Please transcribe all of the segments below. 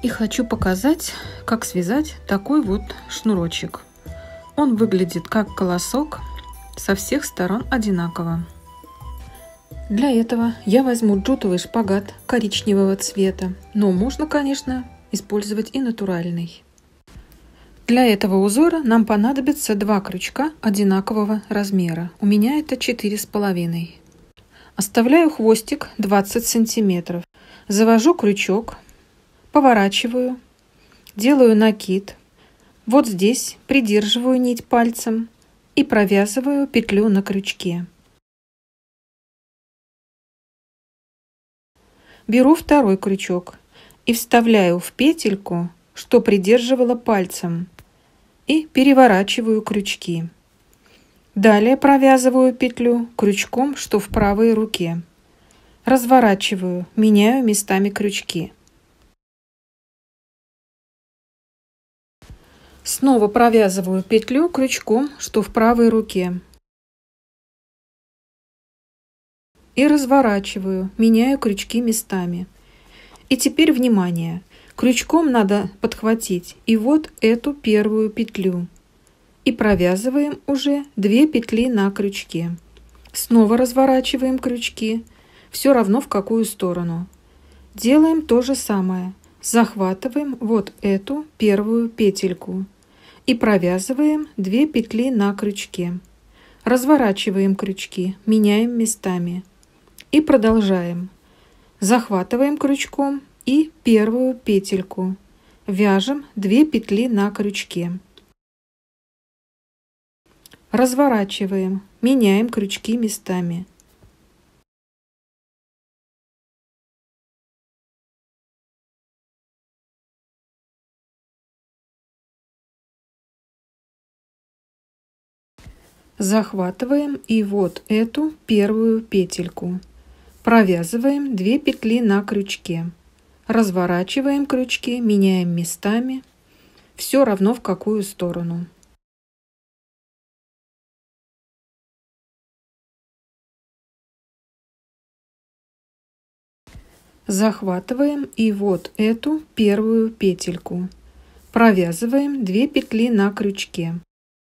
И хочу показать, как связать такой вот шнурочек. Он выглядит как колосок, со всех сторон одинаково. Для этого я возьму джутовый шпагат коричневого цвета, но можно, конечно, использовать и натуральный. Для этого узора нам понадобится 2 крючка одинакового размера. У меня это 4,5. Оставляю хвостик 20 сантиметров. Завожу крючок, поворачиваю, делаю накид. Вот здесь придерживаю нить пальцем и провязываю петлю на крючке. Беру второй крючок и вставляю в петельку, что придерживала пальцем, и переворачиваю крючки. Далее провязываю петлю крючком, что в правой руке. Разворачиваю, меняю местами крючки. Снова провязываю петлю крючком, что в правой руке. И разворачиваю, меняю крючки местами. И теперь внимание! Крючком надо подхватить и вот эту первую петлю. И провязываем уже 2 петли на крючке. Снова разворачиваем крючки, все равно в какую сторону. Делаем то же самое. Захватываем вот эту первую петельку и провязываем 2 петли на крючке. Разворачиваем крючки, меняем местами. И продолжаем. Захватываем крючком и первую петельку. Вяжем 2 петли на крючке. Разворачиваем, меняем крючки местами. Захватываем и вот эту первую петельку. Провязываем 2 петли на крючке. Разворачиваем крючки, меняем местами. Все равно в какую сторону. Захватываем и вот эту первую петельку. Провязываем 2 петли на крючке.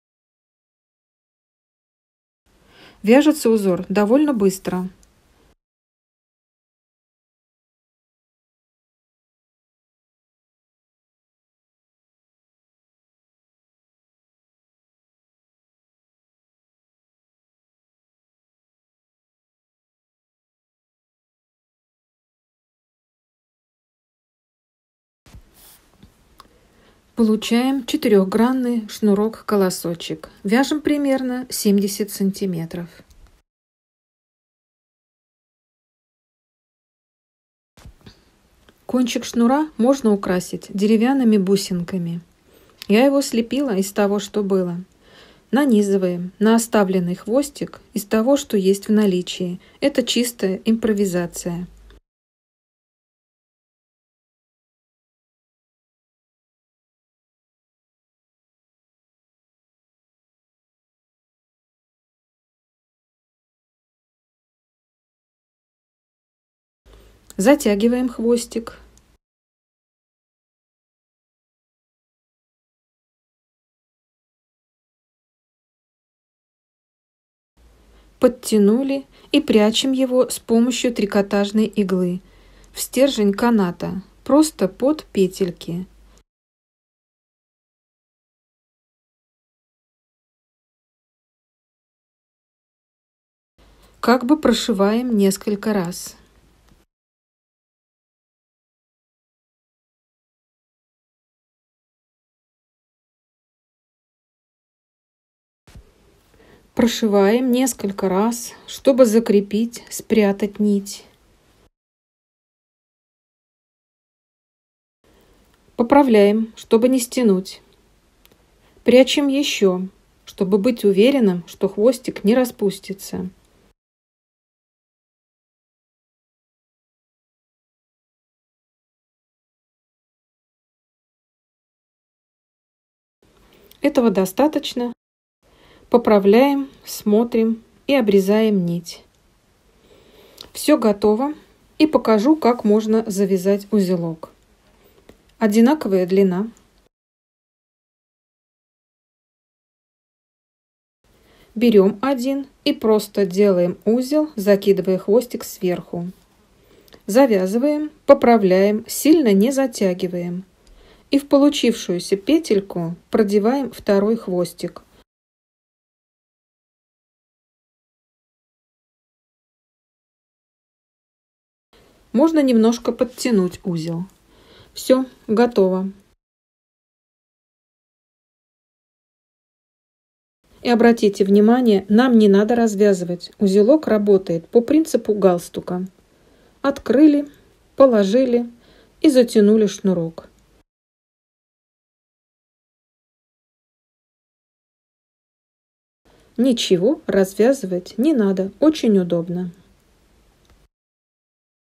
Вяжется узор довольно быстро. Получаем 4-гранный шнурок-колосочек. Вяжем примерно 70 сантиметров. Кончик шнура можно украсить деревянными бусинками. Я его слепила из того, что было. Нанизываем на оставленный хвостик из того, что есть в наличии. Это чистая импровизация. Затягиваем хвостик. Подтянули и прячем его с помощью трикотажной иглы в стержень каната, просто под петельки. Как бы прошиваем несколько раз. Прошиваем несколько раз, чтобы закрепить, спрятать нить. Поправляем, чтобы не стянуть. Прячем еще, чтобы быть уверенным, что хвостик не распустится. Этого достаточно. Поправляем, смотрим и обрезаем нить. Все готово. И покажу, как можно завязать узелок. одинаковая длина. Берем один и просто делаем узел, закидывая хвостик сверху. Завязываем, поправляем, сильно не затягиваем. И в получившуюся петельку продеваем второй хвостик. Можно немножко подтянуть узел. Все, готово. И обратите внимание, нам не надо развязывать. Узелок работает по принципу галстука. Открыли, положили и затянули шнурок. Ничего развязывать не надо, очень удобно.